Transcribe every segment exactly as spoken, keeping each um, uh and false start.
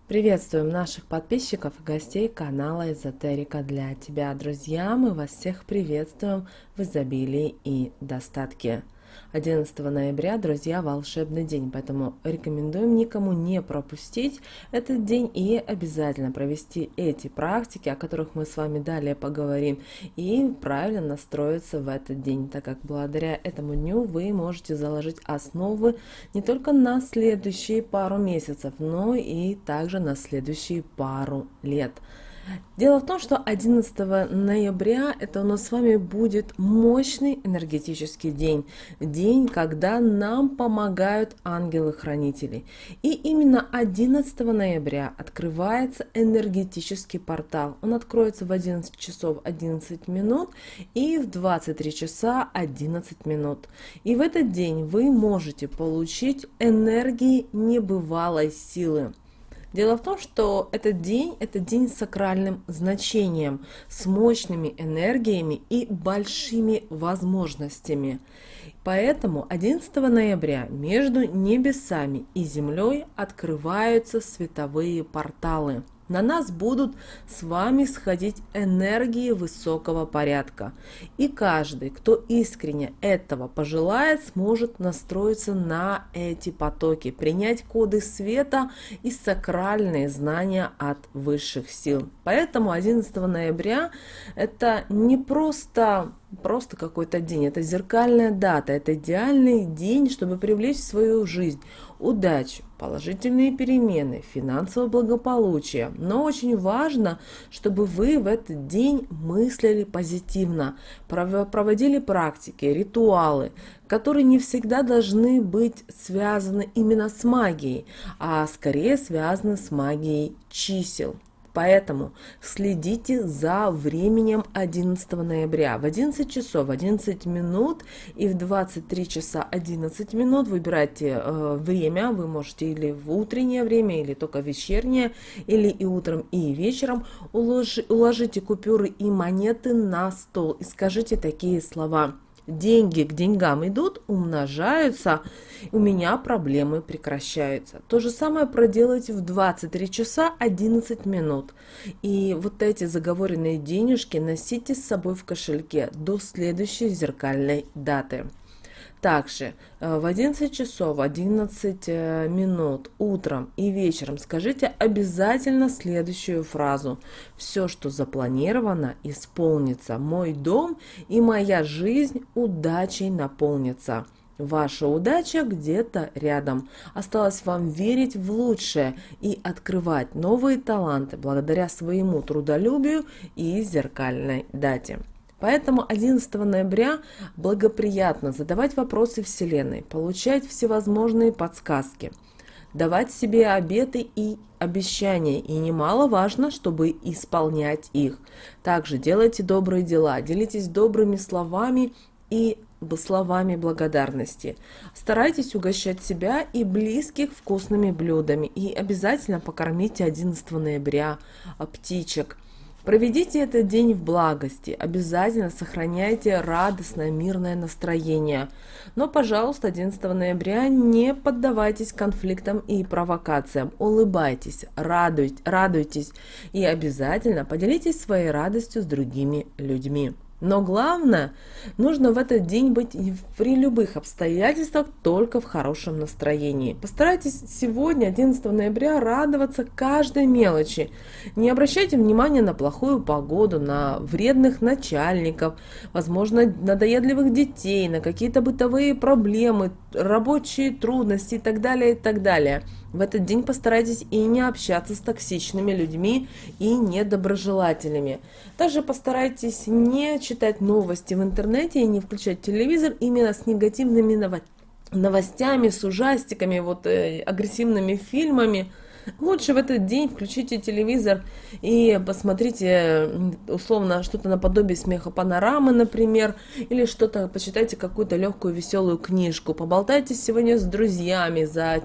Приветствуем наших подписчиков и гостей канала Эзотерика для тебя, друзья! Мы вас всех приветствуем в изобилии и достатке. одиннадцатого ноября, друзья, волшебный день, поэтому рекомендуем никому не пропустить этот день и обязательно провести эти практики, о которых мы с вами далее поговорим, и правильно настроиться в этот день, так как благодаря этому дню вы можете заложить основы не только на следующие пару месяцев, но и также на следующие пару лет. Дело в том, что одиннадцатого ноября это у нас с вами будет мощный энергетический день. День, когда нам помогают ангелы-хранители. И именно одиннадцатого ноября открывается энергетический портал. Он откроется в одиннадцать часов одиннадцать минут и в двадцать три часа одиннадцать минут. И в этот день вы можете получить энергии небывалой силы. Дело в том, что этот день – это день с сакральным значением, с мощными энергиями и большими возможностями. Поэтому одиннадцатого ноября между небесами и землей открываются световые порталы. На нас будут с вами сходить энергии высокого порядка. И каждый, кто искренне этого пожелает, сможет настроиться на эти потоки, принять коды света и сакральные знания от высших сил. Поэтому одиннадцатого ноября это не просто... Просто какой-то день, это зеркальная дата, это идеальный день, чтобы привлечь в свою жизнь удачу, положительные перемены, финансовое благополучие. Но очень важно, чтобы вы в этот день мыслили позитивно, проводили практики, ритуалы, которые не всегда должны быть связаны именно с магией, а скорее связаны с магией чисел. Поэтому следите за временем одиннадцатого ноября. В одиннадцать часов одиннадцать минут и в двадцать три часа одиннадцать минут выбирайте э, время. Вы можете или в утреннее время, или только вечернее, или и утром, и вечером. Уложи, уложите купюры и монеты на стол и скажите такие слова. Деньги к деньгам идут, умножаются, у меня проблемы прекращаются. То же самое проделайте в двадцать три часа одиннадцать минут. И вот эти заговоренные денежки носите с собой в кошельке до следующей зеркальной даты. Также в одиннадцать часов одиннадцать минут утром и вечером скажите обязательно следующую фразу. Все, что запланировано, исполнится. Мой дом и моя жизнь удачей наполнится. Ваша удача где-то рядом. Осталось вам верить в лучшее и открывать новые таланты благодаря своему трудолюбию и зеркальной дате. Поэтому одиннадцатого ноября благоприятно задавать вопросы Вселенной, получать всевозможные подсказки, давать себе обеты и обещания, и немаловажно, чтобы исполнять их. Также делайте добрые дела, делитесь добрыми словами и словами благодарности. Старайтесь угощать себя и близких вкусными блюдами и обязательно покормите одиннадцатого ноября птичек. Проведите этот день в благости, обязательно сохраняйте радостное, мирное настроение. Но, пожалуйста, одиннадцатого ноября не поддавайтесь конфликтам и провокациям. Улыбайтесь, радуйтесь, радуйтесь и обязательно поделитесь своей радостью с другими людьми. Но главное, нужно в этот день быть при любых обстоятельствах только в хорошем настроении. Постарайтесь сегодня, одиннадцатого ноября, радоваться каждой мелочи. Не обращайте внимания на плохую погоду, на вредных начальников, возможно, надоедливых детей, на какие-то бытовые проблемы, рабочие трудности и так далее, и так далее. В этот день постарайтесь и не общаться с токсичными людьми и недоброжелателями. Также постарайтесь не читать новости в интернете и не включать телевизор именно с негативными новостями, с ужастиками, вот, э, агрессивными фильмами. Лучше в этот день включите телевизор и посмотрите условно что-то наподобие смеха панорамы, например, или что-то, почитайте какую-то легкую веселую книжку, поболтайте сегодня с друзьями за,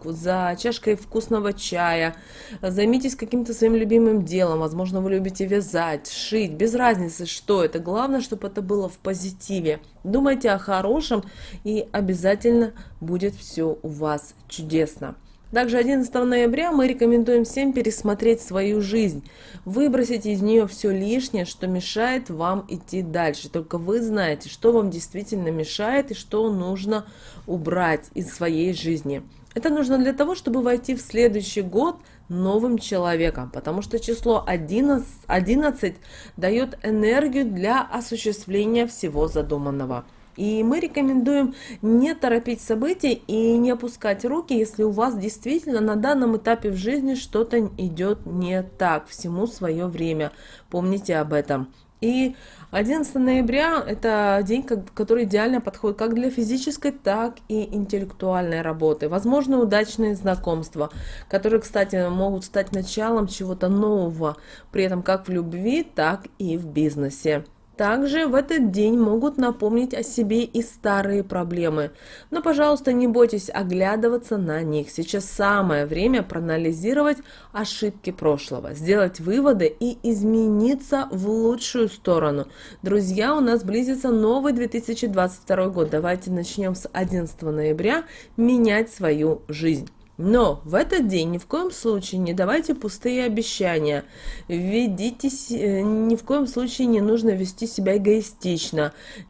за чашкой вкусного чая, займитесь каким-то своим любимым делом, возможно, вы любите вязать, шить, без разницы, что это, главное, чтобы это было в позитиве. Думайте о хорошем, и обязательно будет все у вас чудесно. Также одиннадцатого ноября мы рекомендуем всем пересмотреть свою жизнь, выбросить из нее все лишнее, что мешает вам идти дальше. Только вы знаете, что вам действительно мешает и что нужно убрать из своей жизни. Это нужно для того, чтобы войти в следующий год новым человеком, потому что число одиннадцать, одиннадцать дает энергию для осуществления всего задуманного. И мы рекомендуем не торопить события и не опускать руки, если у вас действительно на данном этапе в жизни что-то идет не так. Всему свое время. Помните об этом. И одиннадцатого ноября – это день, который идеально подходит как для физической, так и интеллектуальной работы. Возможно, удачные знакомства, которые, кстати, могут стать началом чего-то нового, при этом как в любви, так и в бизнесе. Также в этот день могут напомнить о себе и старые проблемы. Но, пожалуйста, не бойтесь оглядываться на них. Сейчас самое время проанализировать ошибки прошлого, сделать выводы и измениться в лучшую сторону. Друзья, у нас близится новый две тысячи двадцать второй год. Давайте начнем с одиннадцатого ноября менять свою жизнь. Но в этот день ни в коем случае не давайте пустые обещания, ведитесь, ни в коем случае не нужно вести себя эгоистично,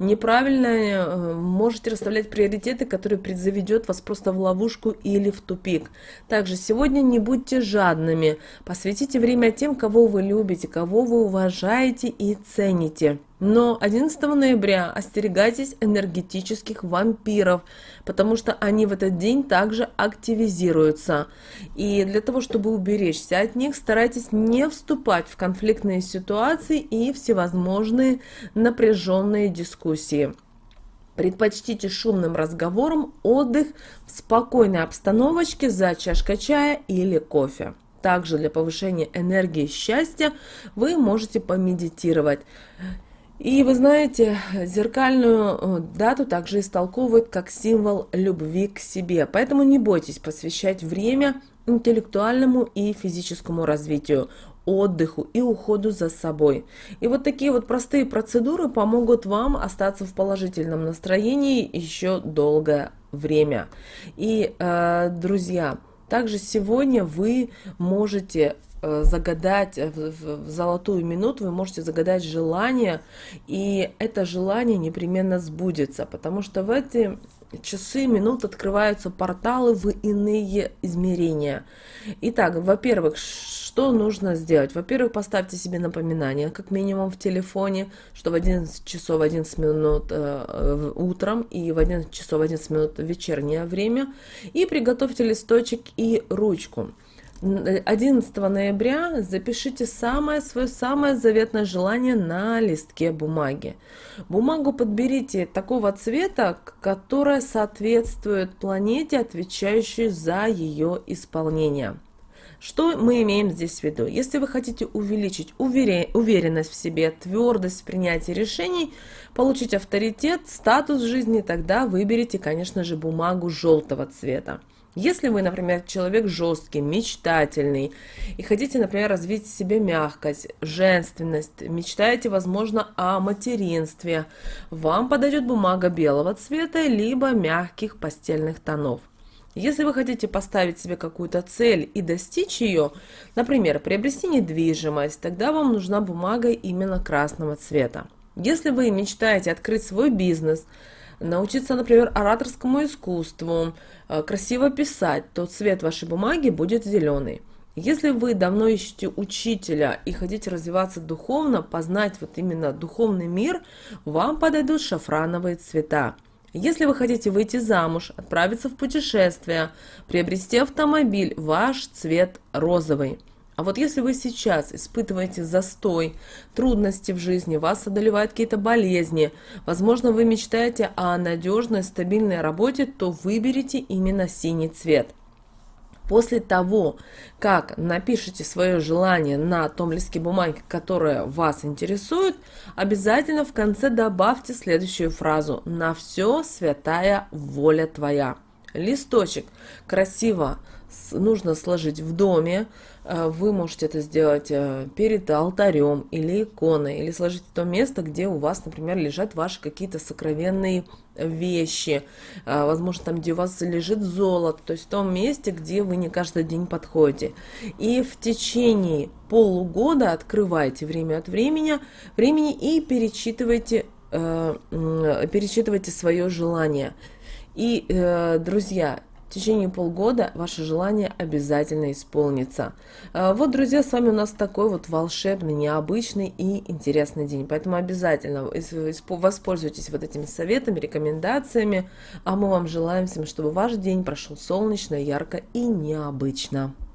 неправильно можете расставлять приоритеты, которые заведет вас просто в ловушку или в тупик. Также сегодня не будьте жадными, посвятите время тем, кого вы любите, кого вы уважаете и цените. Но одиннадцатого ноября остерегайтесь энергетических вампиров, потому что они в этот день также активизируются. И для того, чтобы уберечься от них, старайтесь не вступать в конфликтные ситуации и всевозможные напряженные дискуссии. Предпочтите шумным разговорам отдых в спокойной обстановочке за чашкой чая или кофе. Также для повышения энергии и счастья вы можете помедитировать. И вы знаете, зеркальную дату также истолковывают как символ любви к себе. Поэтому не бойтесь посвящать время интеллектуальному и физическому развитию, отдыху и уходу за собой. И вот такие вот простые процедуры помогут вам остаться в положительном настроении еще долгое время. И, э, друзья, также сегодня вы можете загадать в золотую минуту, вы можете загадать желание, и это желание непременно сбудется, потому что в эти часы, минут открываются порталы в иные измерения. Итак, во-первых, что нужно сделать? Во-первых, поставьте себе напоминание, как минимум в телефоне, что в одиннадцать часов одиннадцать минут э, утром и в одиннадцать часов одиннадцать минут вечернее время, и приготовьте листочек и ручку. одиннадцатого ноября запишите самое свое самое заветное желание на листке бумаги. Бумагу подберите такого цвета, которая соответствует планете, отвечающей за ее исполнение. Что мы имеем здесь в виду? Если вы хотите увеличить уверенность в себе, твердость в принятии решений, получить авторитет, статус в жизни, тогда выберите, конечно же, бумагу желтого цвета. Если вы, например, человек жесткий, мечтательный и хотите, например, развить в себе мягкость, женственность, мечтаете, возможно, о материнстве, вам подойдет бумага белого цвета либо мягких пастельных тонов. Если вы хотите поставить себе какую-то цель и достичь ее, например, приобрести недвижимость, тогда вам нужна бумага именно красного цвета. Если вы мечтаете открыть свой бизнес, научиться, например, ораторскому искусству, красиво писать, то цвет вашей бумаги будет зеленый. Если вы давно ищете учителя и хотите развиваться духовно, познать вот именно духовный мир, вам подойдут шафрановые цвета. Если вы хотите выйти замуж, отправиться в путешествие, приобрести автомобиль, ваш цвет розовый. А вот если вы сейчас испытываете застой, трудности в жизни, вас одолевают какие-то болезни, возможно, вы мечтаете о надежной, стабильной работе, то выберите именно синий цвет. После того, как напишите свое желание на том листке бумаги, которое вас интересует, обязательно в конце добавьте следующую фразу: «На все святая воля твоя». Листочек красиво нужно сложить в доме. Вы можете это сделать перед алтарем или иконой, или сложить в то место, где у вас, например, лежат ваши какие-то сокровенные вещи, возможно, там, где у вас лежит золото, то есть в том месте, где вы не каждый день подходите. И в течение полугода открывайте время от времени, времени и перечитывайте, перечитывайте свое желание. И, друзья, в течение полгода ваше желание обязательно исполнится. Вот, друзья, с вами у нас такой вот волшебный, необычный и интересный день. Поэтому обязательно воспользуйтесь вот этими советами, рекомендациями. А мы вам желаем всем, чтобы ваш день прошел солнечно, ярко и необычно.